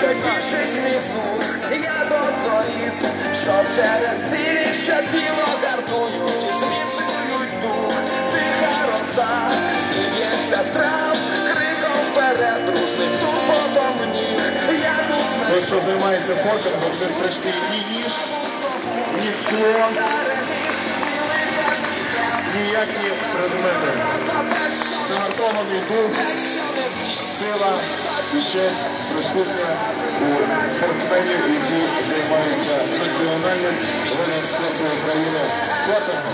тішить мій слух, я докоріс, щоб через цілі, що тіло гартують і зміцнюють дух. Тиха роса, зіб'ється страв, криком вперед, дружним тупотом ніг. Я тут знайшов. Той, хто займається форкингом, це страшний ні ніж, ні скло, ніякі предмети. Загартований дух, сила і честь присутня у спортсменів, які займаються національним видом спорту України форкингом.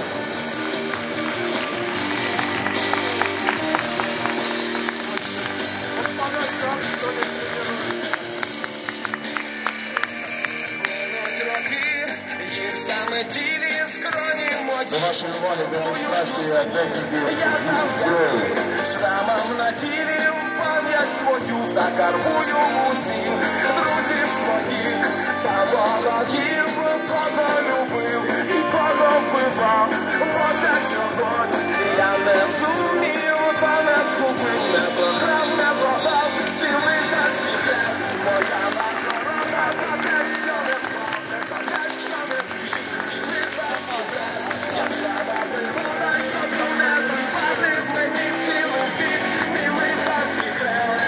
До вашої уваги демонстрація техніки зброї. Шрамом на тілі пам'ять свою закарбую усіх друзів своїх та ворогів, кого любив і кого вбивав. Може чогось я не зумів, та не згубив, не програв, не продав свій лицарський хрест. Моя нагорода за те, що не впав, за те, що не втік, і лицарський хрест. Яскрава пригода, щоб не тривати в мені цілий вік, мій лицарський хрест.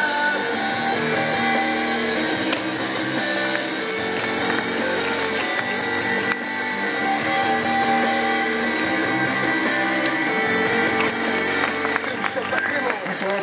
Тим, що загинув,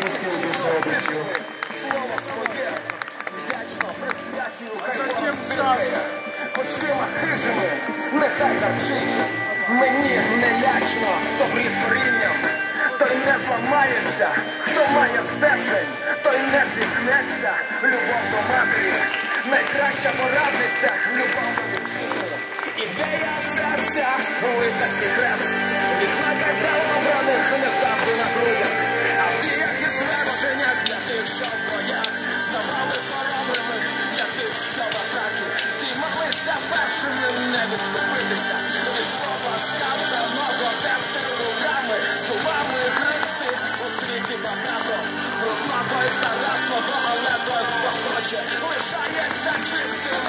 слово своє, вдячно присвячую, хай Бог очима хижими, нехай гарчить. Мені не лячно, хто бріз корінням, той не зламається, хто має стержень, той не зіткнеться. Любов до матері, найкраща порадниця, любов до вітчизни. Ідея серця, лицарський хрест, відзнака для обраних не завжди на грудях, а в діях і звершення для тих, що в боях ставали хоробрими, для тих, що в атаки здіймалися першими, не відступитися від слова сказаного, терти руками, зубами гристи. У світі багато брудного і заразного, але той, хто хоче, лишається чистим.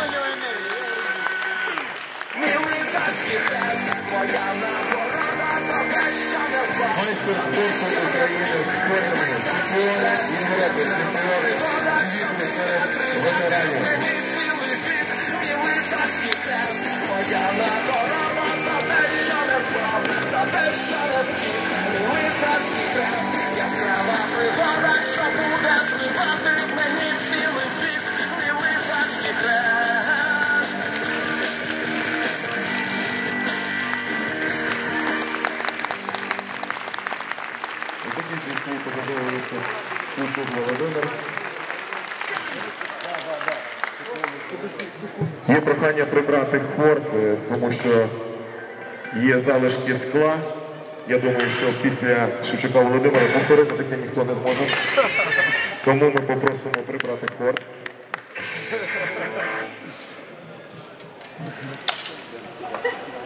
Мій лицарський хрест, моя нагорода за те, що не впав. Майстер спорту України з форкингу, чемпіон Європи, чемпіон світу серед ветеранів. Мені цілий вік, мій лицарський хрест, моя нагорода за те, що не впав, за те, що не втік. Мій лицарський хрест, яскрава пригода, що буде тривати в мені цілий вік, мій лицарський хрест. Закінчує свій показовий виступ Шевчук Володимир. Є прохання прибрати хор, тому що є залишки скла. Я думаю, що після Шевчука Володимира повторити таке ніхто не зможе. Тому ми попросимо прибрати хор.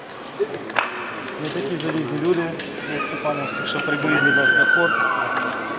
Ми такі залізні люди, як Степанович, так що приберіть, будь ласка, хор.